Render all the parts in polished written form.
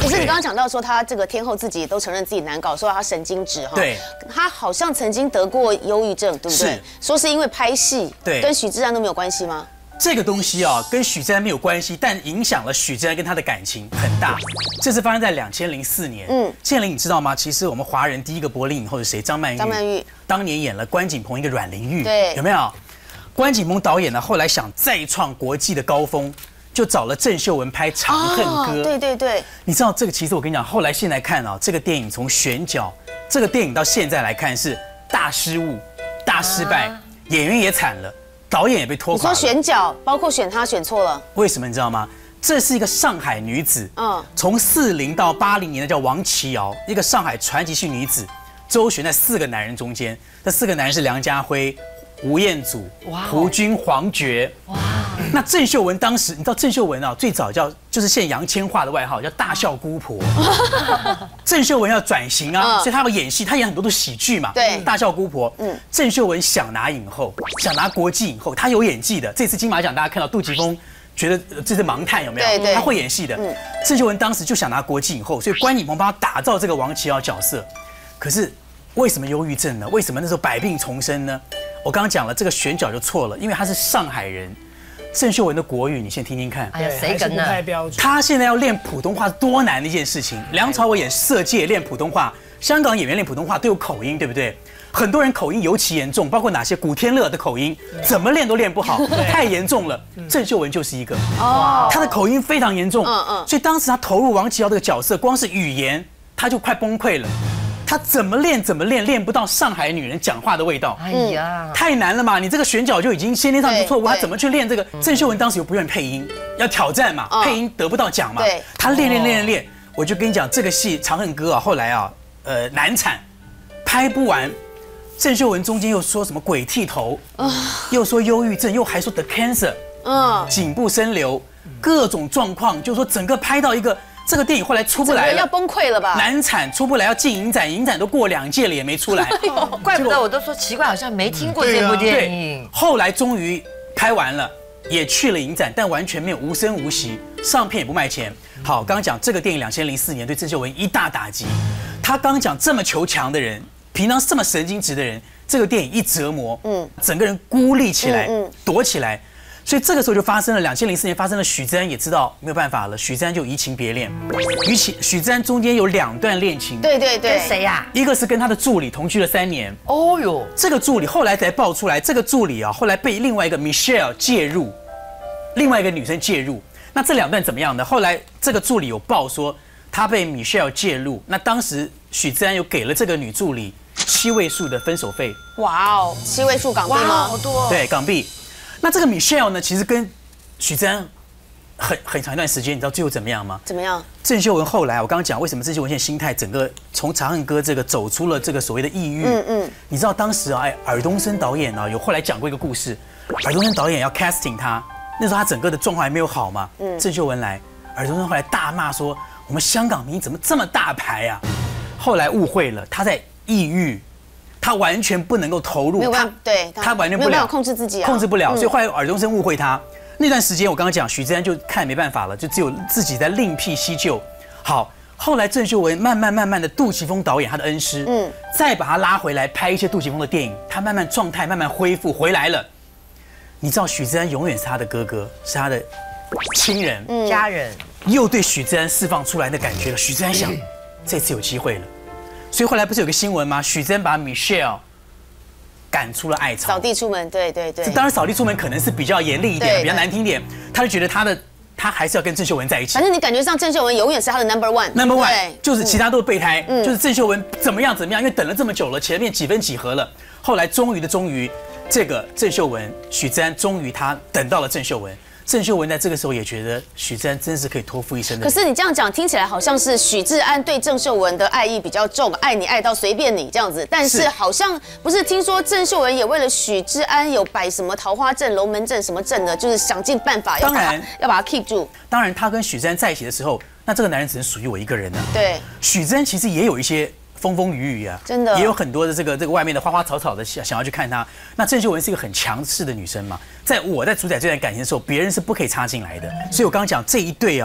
可是你刚刚讲到说，他这个天后自己都承认自己难搞，说他神经质哈。 对。 他好像曾经得过忧郁症，对不对？说是因为拍戏， 对， 跟许志安都没有关系吗？ 这个东西啊，跟许志安没有关系，但影响了许志安跟他的感情很大。这是发生在2004年。建林，你知道吗？其实我们华人第一个柏林影后是谁？张曼玉。当年演了关锦鹏一个阮玲玉， 对， 有没有？关锦鹏导演呢，后来想再创国际的高峰，就找了郑秀文拍《长恨歌》。 对对对。 你知道这个？其实我跟你讲，后来现在看啊，这个电影从选角，这个电影到现在来看是大失误、大失败，演员也惨了。导演也被拖垮了。 你说选角，包括选他选错了， 为什么你知道吗？这是一个上海女子，从40到80年的叫王琦瑶，一个上海传奇性女子，周旋在4个男人中间。这4个男人是梁家辉、吴彦祖、胡军、黄觉。哇！那郑秀文当时，你知道郑秀文啊，最早就是现杨千嬅的外号叫大笑姑婆。郑秀文要转型啊，所以她要演戏，她演很多的喜剧嘛。 对， 大笑姑婆。郑秀文想拿影后，想拿国际影后，她有演技的。这次金马奖大家看到杜琪峰，觉得这是盲探有没有？ 对， 她会演戏的。郑秀文当时就想拿国际影后，所以关锦鹏帮她打造这个王琦瑶角色。可是为什么忧郁症呢？为什么那时候百病丛生呢？我刚刚讲了，这个选角就错了，因为他是上海人。郑秀文的国语，你先听听看。 哎呀，谁跟呢？ 他现在要练普通话多难的一件事情。梁朝伟演《色戒》练普通话，香港演员练普通话都有口音，对不对？很多人口音尤其严重，包括哪些古天乐的口音，怎么练都练不好，太严重了。郑秀文就是一个，他的口音非常严重，所以当时他投入王琦瑶这个角色，光是语言他就快崩溃了。他怎么练，练不到上海女人讲话的味道。哎呀，太难了嘛！你这个选角就已经先天上就错误，他怎么去练这个？郑秀文当时又不愿意配音，要挑战嘛，配音得不到奖嘛。他练，我就跟你讲，这个戏《长恨歌》啊，后来啊，难产，拍不完。郑秀文中间又说什么鬼剃头，又说忧郁症，又还说得 cancer，颈部生瘤，各种状况，就是说整个拍到一个。这个电影后来出不来了， 要崩溃了吧？ 难产出不来，要进影展，影展都过2届了也没出来， 怪不得我都说奇怪，好像没听过这部电影。 后来终于拍完了，也去了影展，但完全没有无声无息，上片也不卖钱。好，刚刚讲这个电影2004年对郑秀文一大打击。他刚刚讲这么求强的人，平常这么神经质的人，这个电影一折磨，整个人孤立起来，躲起来。所以这个时候就发生了2004年发生了，许志安也知道没有办法了，许志安就移情别恋。许志安中间有2段恋情， 对， 跟谁呀？ 一个是跟他的助理同居了3年。哦哟，这个助理后来才爆出来，这个助理啊后来被另外一个 Michelle 介入，另外一个女生介入。那这2段怎么样呢？后来这个助理有报说他被 Michelle 介入，那当时许志安有给了这个女助理7位数的分手费。 哇哦，7位数港币吗？ 好多。 对，港币。那这个 Michelle 呢，其实跟许志安很长一段时间，你知道最后怎么样吗？ 怎么样？ 郑秀文后来，我刚刚讲为什么郑秀文现在心态整个从《长恨歌》这个走出了这个所谓的抑郁。你知道当时啊，尔冬升导演啊有后来讲过一个故事，尔冬升导演要 casting 他，那时候他整个的状况还没有好嘛。郑秀文来，尔冬升后来大骂说：“我们香港迷怎么这么大牌啊？”后来误会了，他在抑郁。他完全不能够投入，他完全不了控制自己， 控制不了，所以后来尔冬升误会他。那段时间我刚刚讲，许志安就看没办法了，就只有自己在另辟蹊径。好，后来郑秀文慢慢的，杜琪峰导演他的恩师，再把他拉回来拍一些杜琪峰的电影，他慢慢状态慢慢恢复回来了。你知道许志安永远是他的哥哥，是他的亲人、 家人， 又对许志安释放出来的感觉了。许志安想，这次有机会了。所以后来不是有个新闻吗？许志安把 Michelle 赶出了爱巢， 扫地出门，对。 这当然扫地出门可能是比较严厉一点，比较难听点。他就觉得他还是要跟郑秀文在一起。 反正你感觉上郑秀文永远是他的 number one， 就是其他都是备胎，就是郑秀文怎么样，因为等了这么久了，前面几分几合了。后来终于，这个郑秀文许志安终于他等到了郑秀文。郑秀文在这个时候也觉得许志安真是可以托付一生的。 可是你这样讲听起来好像是许志安对郑秀文的爱意比较重，爱你爱到随便你这样子。但是好像不是，听说郑秀文也为了许志安有摆什么桃花阵、龙门阵什么阵的，就是想尽办法要把他 keep 住。 当然，他跟许志安在一起的时候，那这个男人只能属于我一个人了。 对， 许志安其实也有一些风风雨雨啊，真的也有很多的这个外面的花花草草的想要去看他。那郑秀文是一个很强势的女生嘛，在主宰这段感情的时候，别人是不可以插进来的。所以我刚刚讲这一对啊，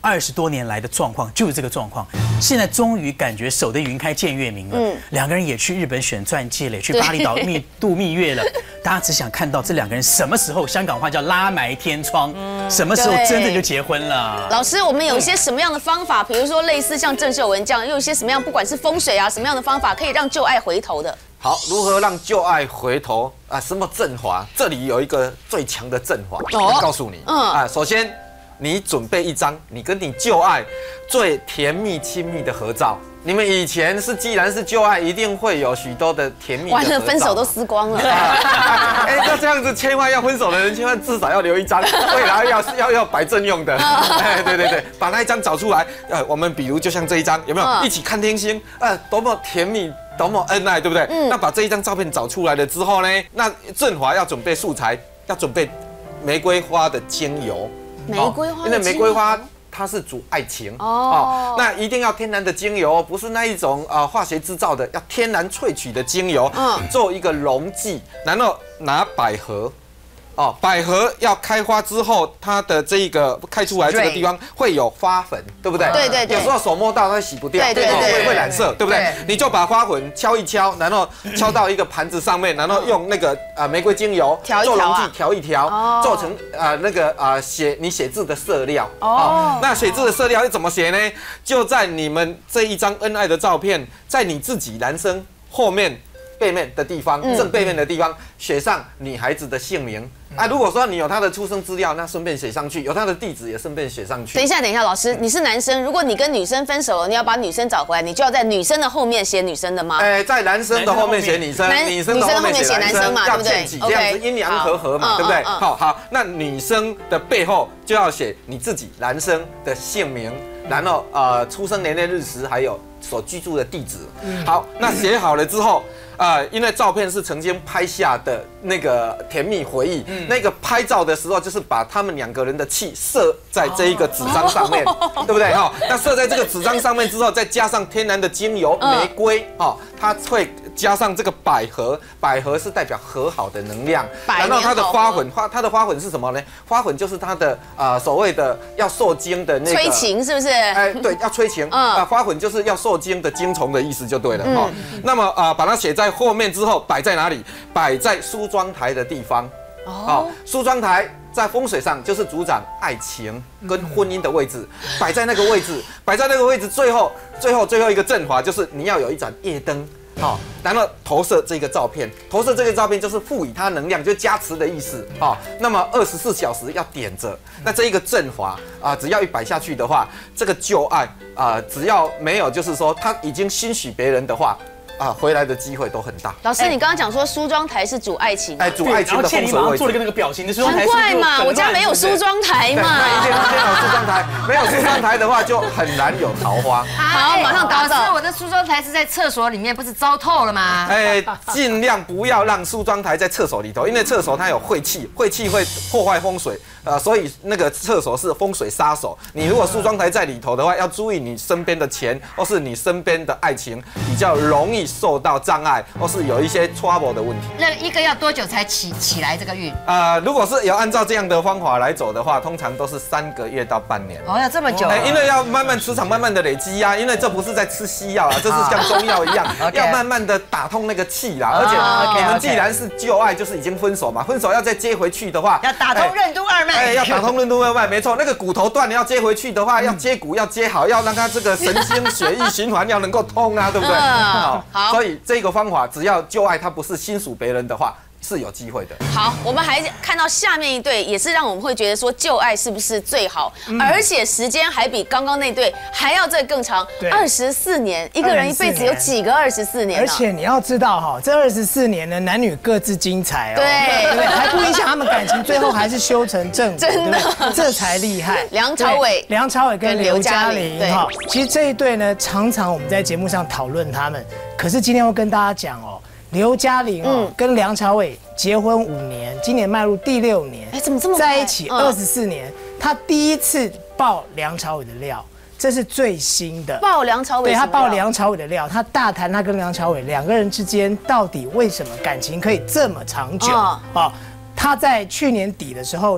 20多年来的状况就是这个状况，现在终于感觉守得云开见月明了。两个人也去日本选钻戒了，去巴厘岛度蜜月了。大家只想看到这两个人什么时候，香港话叫拉埋天窗，什么时候真的就结婚了。 老师，我们有一些什么样的方法，比如说类似像郑秀文这样，又有一些什么样，不管是风水啊，什么样的方法可以让旧爱回头的？ 好，如何让旧爱回头啊？什么阵法？这里有一个最强的阵法，我告诉你。首先你准备一张你跟你旧爱最甜蜜亲密的合照。你们以前既然是旧爱，一定会有许多的甜蜜的合照。 完了，分手都撕光了。 那这样子千万要分手的人，千万至少要留一张，未来要摆正用的。对，把那一张找出来。我们比如就像这一张，有没有一起看天星？多么甜蜜，多么恩爱，对不对？那把这一张照片找出来了之后呢，那振华要准备素材，要准备玫瑰花的精油。 玫瑰花， 因为玫瑰花它是主爱情那一定要天然的精油，不是那一种化学制造的，要天然萃取的精油，做一个溶剂，然后拿百合。百合要开花之后，它的这个开出来这个地方会有花粉，对不对？ 对。 有时候手摸到它洗不掉， 对， 会染色，对不对？你就把花粉敲一敲，然后敲到一个盘子上面，然后用那个玫瑰精油做溶剂调一调，做成你写字的色料。那写字的色料是怎么写呢？就在你们这一张恩爱的照片，在你自己男生后面。背面的地方，正背面的地方写上女孩子的姓名如果说你有她的出生资料，那顺便写上去；有她的地址也顺便写上去。 等一下，老师，你是男生，如果你跟女生分手了，你要把女生找回来，你就要在女生的后面写女生的吗？ 在男生的后面写女生，女生的后面写男生嘛，对不对？这样子阴阳和合嘛，对不对？好，那女生的背后就要写你自己男生的姓名，然后出生年月日时，还有所居住的地址。好，那写好了之后。因为照片是曾经拍下的那个甜蜜回忆，那个拍照的时候就是把他们两个人的气射在这一个纸张上面，对不对？那射在这个纸张上面之后，再加上天然的精油玫瑰，它会加上这个百合，百合是代表和好的能量，然后它的花粉，它的花粉是什么呢？花粉就是它的所谓的要受精的那个催情，是不是？ 对，要催情。花粉就是要受精的精虫的意思就对了。那么把它写在后面之后，摆在哪里？摆在梳妆台的地方。梳妆台在风水上就是主掌爱情跟婚姻的位置，摆在那个位置，最后一个阵法就是你要有一盏夜灯。然后投射这个照片，就是赋予它能量，就加持的意思。那么24小时要点着。那这一个阵法只要一摆下去的话，这个旧爱只要没有就是说他已经欣许别人的话。回来的机会都很大。 老师，你刚刚讲说梳妆台是主爱情， 主爱情的风水位置。 做了个那个表情，梳妆台。 难怪嘛，我家没有梳妆台嘛。 一定要有梳妆台，没有梳妆台的话就很难有桃花。 好，马上打扫。 我的梳妆台是在厕所里面，不是糟透了吗？ 尽量不要让梳妆台在厕所里头，因为厕所它有晦气，晦气会破坏风水。所以那个厕所是风水杀手。你如果梳妆台在里头的话，要注意你身边的钱或是你身边的爱情比较容易受到障碍，或是有一些 trouble 的问题。 那一个要多久才起来这个运？ 如果是有按照这样的方法来走的话，通常都是3个月到半年。 要这么久？ 因为要慢慢磁场慢慢的累积因为这不是在吃西药这是像中药一样，要慢慢的打通那个气啦。而且你们既然是旧爱，就是已经分手嘛，分手要再接回去的话， 要打通任督二脉。 要打通任督二脉，没错。那个骨头断，你要接回去的话，要接骨，要接好，要让它这个神经血液循环要能够通对不对？好，所以这个方法，只要旧爱它不是心属别人的话，是有机会的。 好，我们还看到下面一对，也是让我们会觉得说旧爱是不是最好，而且时间还比刚刚那对还要再更长，24年，一个人一辈子有几个24年？ 而且你要知道这24年呢，男女各自精彩对， 还不影响他们感情，最后还是修成正果， 真的， 这才厉害。 梁朝伟跟刘嘉玲其实这一对呢，常常我们在节目上讨论他们，可是今天要跟大家讲刘嘉玲跟梁朝伟结婚5年，今年迈入第6年， 怎么这么在一起24年？他第一次爆梁朝伟的料，这是最新的。 爆梁朝伟？ 对，他爆梁朝伟的料，他大谈他跟梁朝伟2个人之间到底为什么感情可以这么长久他在去年底的时候呢，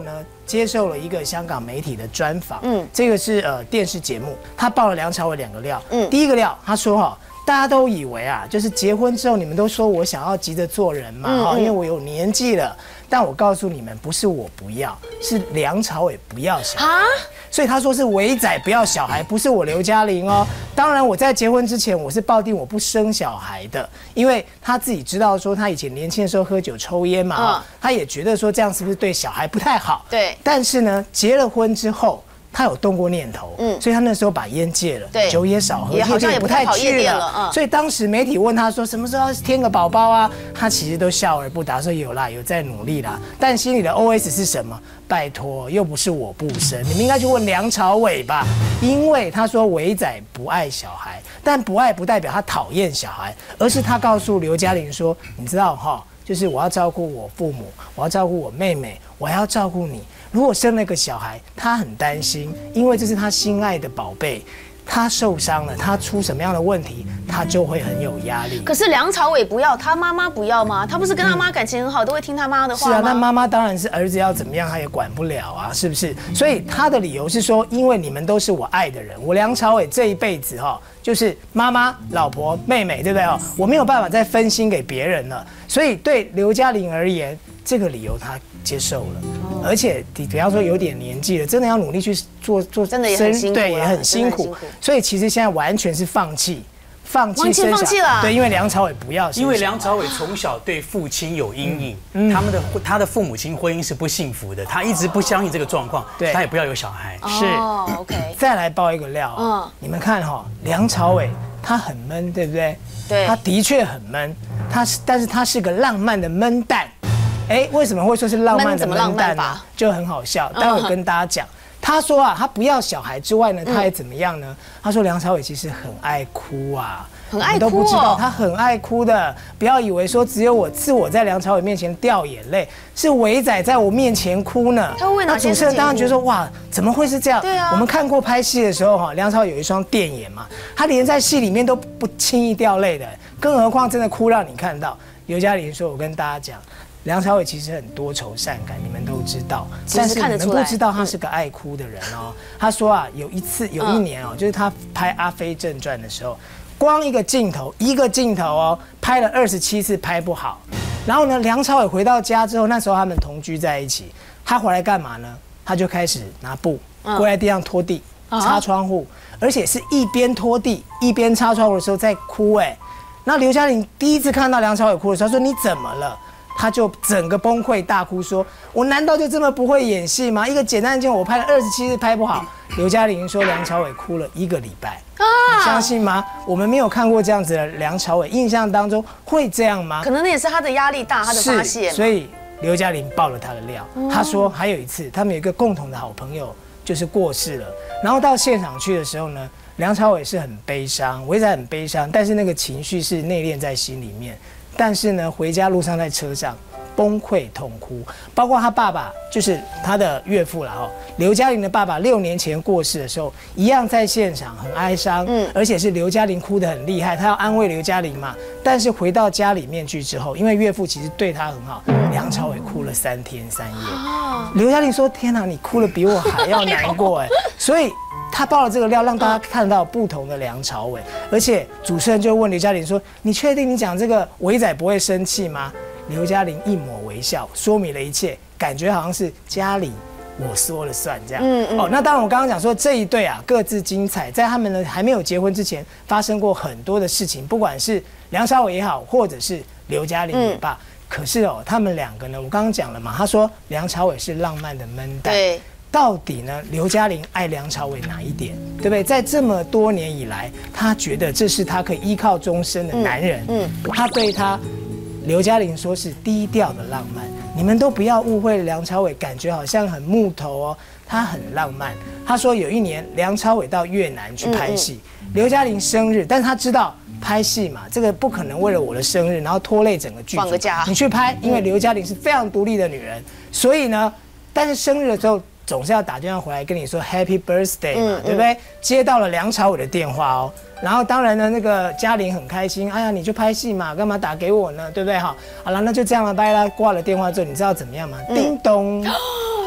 接受了一个香港媒体的专访，这个是电视节目，他爆了梁朝伟2个料，第一个料他说哈。大家都以为啊，就是结婚之后，你们都说我想要急着做人嘛，因为我有年纪了。但我告诉你们，不是我不要，是梁朝伟不要小孩。所以他说是伟仔不要小孩，不是我刘嘉玲哦。当然我在结婚之前，我是抱定我不生小孩的，因为他自己知道说他以前年轻的时候喝酒抽烟嘛，他也觉得说这样是不是对小孩不太好。 对。 但是呢，结了婚之后。他有动过念头，所以他那时候把烟戒了，酒也少喝， 也好像也不太去了。 所以当时媒体问他说什么时候要添个宝宝啊，他其实都笑而不答，说有啦，有在努力啦。但心里的 OS 是什么？拜托，又不是我不生，你们应该去问梁朝伟吧，因为他说伟仔不爱小孩，但不爱不代表他讨厌小孩，而是他告诉刘嘉玲说，你知道哈，就是我要照顾我父母，我要照顾我妹妹，我还要照顾你。如果生了个小孩，他很担心，因为这是他心爱的宝贝，他受伤了，他出什么样的问题，他就会很有压力。 可是梁朝伟不要，他妈妈不要吗？他不是跟他妈感情很好，都会听他妈的话吗？ 是啊，那妈妈当然是儿子要怎么样，他也管不了啊，是不是？所以他的理由是说，因为你们都是我爱的人，我梁朝伟这一辈子哈，就是妈妈、老婆、妹妹，对不对哦？我没有办法再分心给别人了，所以对刘嘉玲而言，这个理由他接受了。而且比方说有点年纪了，真的要努力去做， 真的也很辛苦， 对，也很辛苦。所以其实现在完全是放弃了。对，因为梁朝伟不要， 因为梁朝伟从小对父亲有阴影，他的父母亲婚姻是不幸福的，他一直不相信这个状况，他也不要有小孩。 是 ，OK。 再来爆一个料，你们看哈，梁朝伟他很闷，对不对？ 对， 他的确很闷，但是他是个浪漫的闷蛋。为什么会说是浪漫的闷蛋呢？就很好笑，待会跟大家讲。他说啊，他不要小孩之外呢，他还怎么样呢？他说梁朝伟其实很爱哭啊， 很爱哭， 你都不知道他很爱哭的。不要以为说只有我在梁朝伟面前掉眼泪，是伟仔在我面前哭呢。 他为哪些事情哭？ 那主持人当然觉得说哇，怎么会是这样？ 对啊， 我们看过拍戏的时候哈，梁朝伟有一双电眼嘛，他连在戏里面都不轻易掉泪的，更何况真的哭让你看到。刘嘉玲说：“我跟大家讲。”梁朝伟其实很多愁善感，你们都知道，但是你们不知道他是个爱哭的人哦。他说啊，有一年哦，就是他拍《阿飞正传》的时候，光一个镜头哦，拍了27次拍不好。然后呢，梁朝伟回到家之后，那时候他们同居在一起，他回来干嘛呢？他就开始拿布跪在地上拖地、擦窗户，而且是一边拖地一边擦窗户的时候在哭那刘嘉玲第一次看到梁朝伟哭的时候，说你怎么了？他就整个崩溃大哭，说：“我难道就这么不会演戏吗？一个简单的镜头，我拍了27次拍不好。”刘嘉玲说梁朝伟哭了1个礼拜，你相信吗？我们没有看过这样子的梁朝伟，印象当中会这样吗？ 可能那也是他的压力大，他的发泄。 所以刘嘉玲爆了他的料，他说还有一次，他们有一个共同的好朋友就是过世了，然后到现场去的时候呢，梁朝伟是很悲伤，伟仔很悲伤，但是那个情绪是内敛在心里面。但是呢，回家路上在车上崩溃痛哭，包括他爸爸，就是他的岳父啦刘嘉玲的爸爸6年前过世的时候，一样在现场很哀伤，而且是刘嘉玲哭得很厉害，他要安慰刘嘉玲嘛。但是回到家里面去之后，因为岳父其实对他很好，梁朝伟哭了3天3夜。刘嘉玲说：“天哪，你哭了比我还要难过所以。他爆了这个料，让大家看到不同的梁朝伟，而且主持人就问刘嘉玲说：“你确定你讲这个伟仔不会生气吗？”刘嘉玲一抹微笑，说明了一切，感觉好像是家里我说了算这样。那当然我刚刚讲说这一对啊各自精彩，在他们呢还没有结婚之前发生过很多的事情，不管是梁朝伟也好，或者是刘嘉玲也罢。可是他们2个呢，我刚刚讲了嘛，他说梁朝伟是浪漫的闷蛋。对。到底呢？刘嘉玲爱梁朝伟哪一点，对不对？在这么多年以来，他觉得这是他可以依靠终身的男人。他对刘嘉玲说是低调的浪漫。你们都不要误会梁朝伟，感觉好像很木头他很浪漫。他说有一年梁朝伟到越南去拍戏，刘嘉玲生日，但是他知道拍戏嘛，这个不可能为了我的生日然后拖累整个剧组。放个假，你去拍，因为刘嘉玲是非常独立的女人，所以呢，但是生日的时候。总是要打电话回来跟你说 Happy Birthday 嘛，对不对？接到了梁朝伟的电话然后当然呢，那个嘉玲很开心，哎呀，你就拍戏嘛，干嘛打给我呢？对不对？好了，那就这样了，拜啦。挂了电话之后，你知道怎么样吗？叮咚，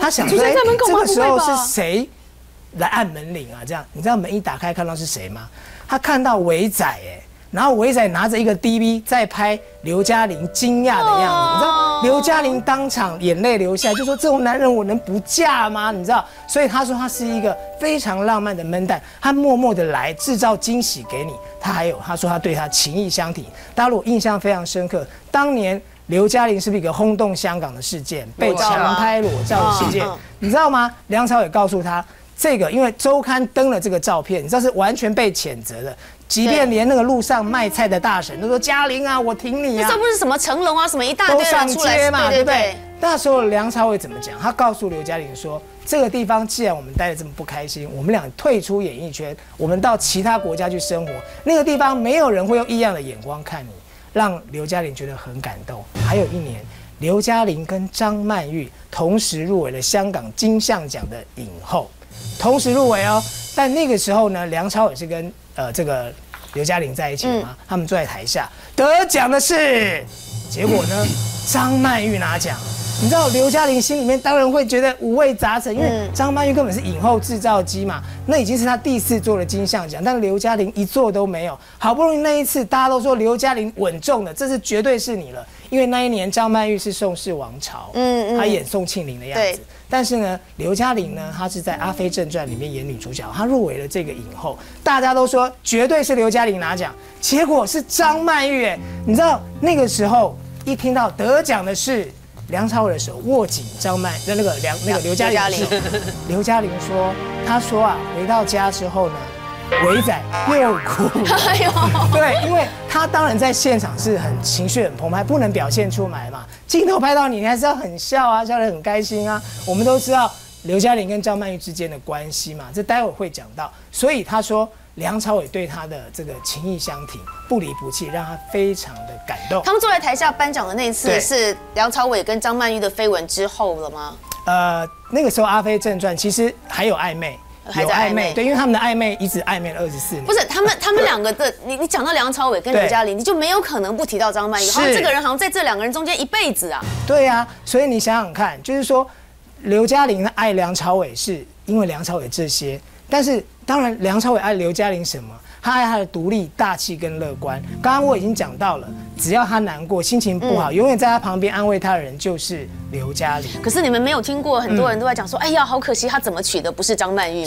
他想说，哎，这个时候是谁来按门铃啊？这样，你知道门一打开看到是谁吗？他看到伟仔，哎。然后伟仔拿着一个 DV 在拍刘嘉玲惊讶的样子，你知道刘嘉玲当场眼泪流下来，就说这种男人我能不嫁吗？你知道，所以他说他是一个非常浪漫的闷蛋，他默默的来制造惊喜给你。他说他对他情意相挺。大家如果印象非常深刻，当年刘嘉玲是不是一个轰动香港的事件，被强拍裸照的事件？你知道吗？梁朝伟告诉他，这个因为周刊登了这个照片，你知道是完全被谴责的。即便连那个路上卖菜的大婶都说嘉玲啊，我挺你啊。 这不是什么成龙啊，什么一大堆人出来嘛，对不对？那时候梁朝伟怎么讲？他告诉刘嘉玲说，这个地方既然我们待得这么不开心，我们俩退出演艺圈，我们到其他国家去生活，那个地方没有人会用异样的眼光看你，让刘嘉玲觉得很感动。还有一年，刘嘉玲跟张曼玉同时入围了香港金像奖的影后，同时入围哦。但那个时候呢，梁朝伟是跟这个刘嘉玲在一起的嘛，他们坐在台下，得奖的是，结果呢，张曼玉拿奖。你知道刘嘉玲心里面当然会觉得五味杂陈，因为张曼玉根本是影后制造机嘛，那已经是她第4座的金像奖，但刘嘉玲1座都没有。好不容易那一次，大家都说刘嘉玲稳中了，这次绝对是你了，因为那一年张曼玉是宋氏王朝，她演宋庆龄的样子。但是呢，刘嘉玲呢，她是在《阿飞正传》里面演女主角，她入围了这个影后，大家都说绝对是刘嘉玲拿奖，结果是张曼玉。哎，你知道那个时候一听到得奖的是梁朝伟的手握紧那个刘嘉玲，刘嘉玲说，她说啊，回到家之后呢，伟仔又哭了。哎呦，对，因为他当然在现场是很情绪很澎湃，不能表现出来嘛。镜头拍到你，你还是要很笑啊，笑得很开心啊。我们都知道刘嘉玲跟张曼玉之间的关系嘛，这待会会讲到。所以他说梁朝伟对他的这个情意相挺，不离不弃，让他非常的感动。 他们坐在台下颁奖的那一次是梁朝伟跟张曼玉的绯闻之后了吗？ 那个时候《阿飞正传》其实还有暧昧。有暧昧，对，因为他们的暧昧一直暧昧了24年。 不是他们两个的，你讲到梁朝伟跟刘嘉玲，你就没有可能不提到张曼玉。好像这个人好像在这2个人中间一辈子啊。 对啊，所以你想想看，就是说刘嘉玲爱梁朝伟是因为梁朝伟这些，但是当然梁朝伟爱刘嘉玲什么？他爱他的独立、大气跟乐观。刚刚我已经讲到了，只要他难过、心情不好，永远在他旁边安慰他的人就是刘嘉玲。 可是你们没有听过，很多人都在讲说，哎呀，好可惜，他怎么娶的不是张曼玉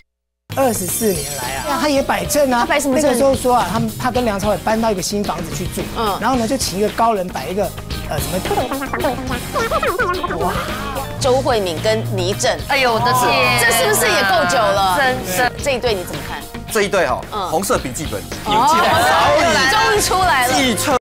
？24年来啊，他也摆正啊。 他摆什么正？ 那个时候说啊，他跟梁朝伟搬到一个新房子去住，然后呢就请一个高人摆一个什么？哇， 周慧敏跟倪震， 哎呦我的天， 这是不是也够久了？ 真的， 这一对你怎么看？ 这一对红色笔记本，有记来， 终于出来了。